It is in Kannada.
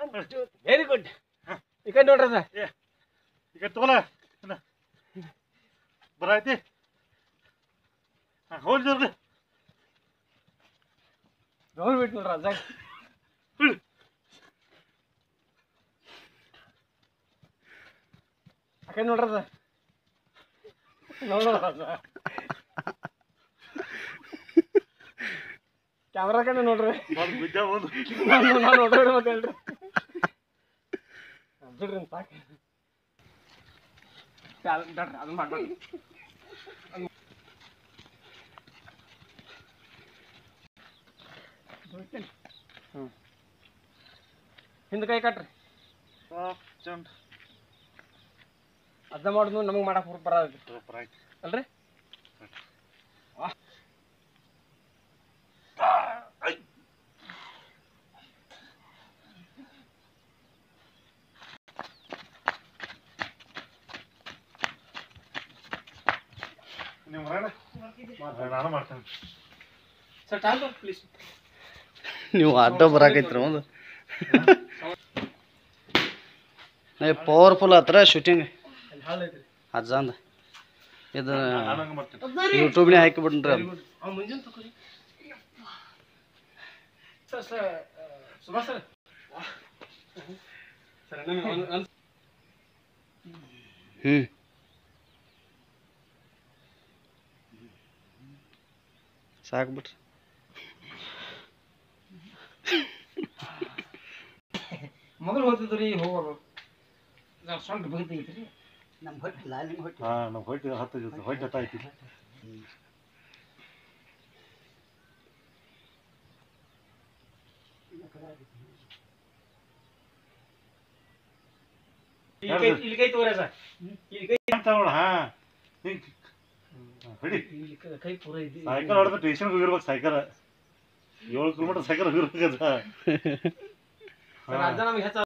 1 2 ವೆರಿ ಗುಡ್ ಈ ಕಡೆ ನೋಡ್ರಿ ಸರ್ ಈಗ ತಗೋಲ ಬರಾಯ್ತಿ ಹೋಲ್ ಜಲ್ದಿ ಡೋರ್ ಬಿಟ್ಟು ನೋಡ್ರಿ ಅಜ್ಜ ಆ ಕಡೆ ನೋಡ್ರಿ ಸರ್ ನೋಡ್ರಿ ಕ್ಯಾಮ್ರಾ ಕಡೆ ನೋಡ್ರಿ ಬಿದ್ದ ಒಂದು ನಾನು ನೋಡ್ರಿ ಮತ್ತೆ ಹೇಳ್ರಿ ಬಿಡ್ರಿ ಸಾಕು ಅದನ್ನ ಮಾಡ್ಬೇಡಿ ಹಿಂದೆ ಕೈ ಕಟ್ರಿ ಚಂದ ಅದ ಮಾಡೋದು ನಮಗೆ ಮಾಡಕ್ ಬರೋದು ಅಲ್ರಿ ನಾನು ಮಾಡ್ತೇನೆ ಸರ್ ಟಾಲ್ ಪ್ಲೀಸ್ ನೀವು ಆಟೋ ಬರಾಕೈತ್ರಿ ಒಂದು ಪವರ್ಫುಲ್ ಆತ್ರ ಶೂಟಿಂಗ್ ಅಜ್ಜಂದ ಇದು ಯೂಟ್ಯೂಬ್ನೇ ಹಾಕಿಬಿಡ್ರಿ ಅದು ಮುಂಜಾನೆ ತಗೋರಿ sir sir Subhash sir sir ಸಾಕು ಬಿಡ್ರಿ ಮೊದಲು ಹೋಗ್ತಿದ್ರಿ ಹೋಗೋರು ಸೊಂಟ ಬಗ್ತೈತ್ರಿ ನಮ್ಮ ಹೊಟ್ಟೆ ಲಾಲಿನ ಹೊಟ್ಟೆ ನಮ್ಮ ಹೊಟ್ಟೆ ಹೊಟ್ಟೆ ಹತ್ತಾಯ್ತಿ ಇಲ್ಲಿ ಕೈ ತಗೋರ ಸರ್ ಇಲ್ಲಿ ಕೈ ತಗೊಳ ಹಿಡಿ ಕೈ ಪೂರ ಇದೆ ಸೈಕಲ್ ಹೊಡೆದು ಸ್ಟೇಷನ್ಗೆ ಹೋಗಿರ್ಬೇಕು ಸೈಕಲ್ 7 ಕಿಲೋಮೀಟರ್ ಸೈಕಲ್ ಹೋಗಿರ್ಬೇಕದ ಅಜ್ಜ ನಮ್ಗೆ ಹೆಚ್ಚ